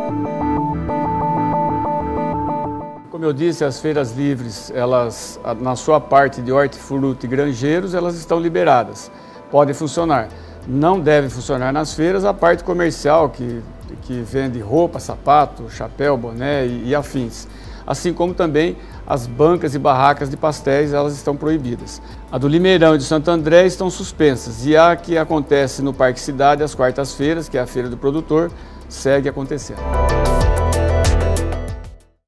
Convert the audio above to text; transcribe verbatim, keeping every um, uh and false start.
Como eu disse, as feiras livres, elas, na sua parte de hortifruti e granjeiros, elas estão liberadas, podem funcionar. Não deve funcionar nas feiras a parte comercial, que, que vende roupa, sapato, chapéu, boné e, e afins. Assim como também as bancas e barracas de pastéis, elas estão proibidas. A do Limeirão e de Santo André estão suspensas, e a que acontece no Parque Cidade às quartas-feiras, que é a Feira do Produtor, segue acontecendo.